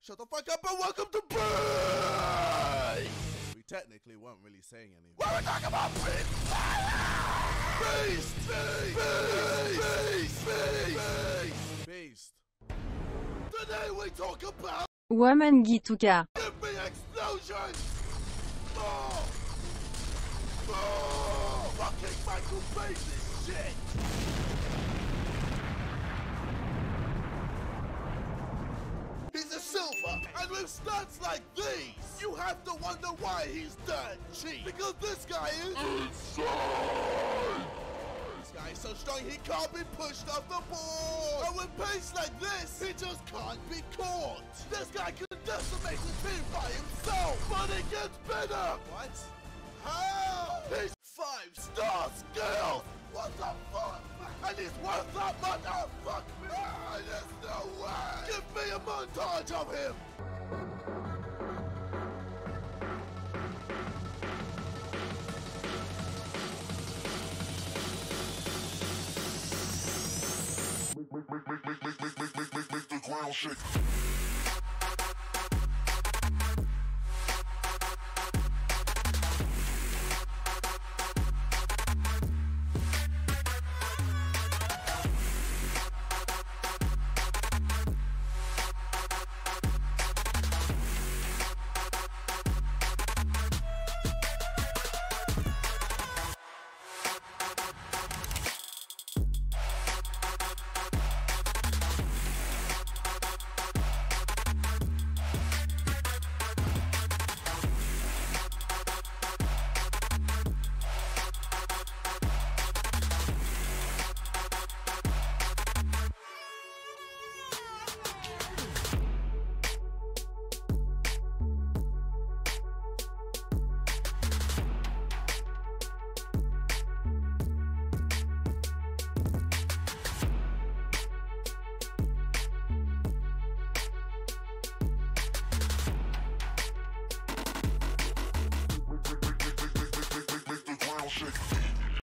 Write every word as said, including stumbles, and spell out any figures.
shut the fuck up and welcome to Beast! We technically weren't really saying anything. What are we talking about? Beast! Beast! Beast! Beast! Beast! Beast! Today we talk about Wamangituka. Give me explosions! Oh! Oh! Fucking Michael Bay this shit! He's a silver, and with stats like these, you have to wonder why he's dirt cheap. Because this guy is insane! This guy is so strong he can't be pushed off the board! And with pace like this, he just can't be caught! This guy can decimate the team by himself, but it gets better! What? How? He's five star skills! What the fuck? And he's worth that much? Oh, fuck me! Ah, there's no way! Give me a montage of him! Make, make, make, make, make, make, make, make, make, make the ground shake.